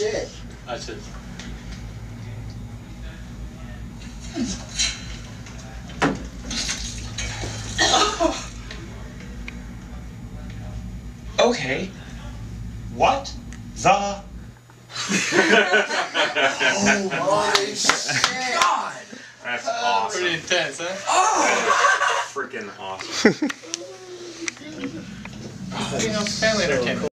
shit. That's it. Okay. What the? Holy shit! God! That's awesome. Pretty intense, huh? Freaking awesome. Family entertainment.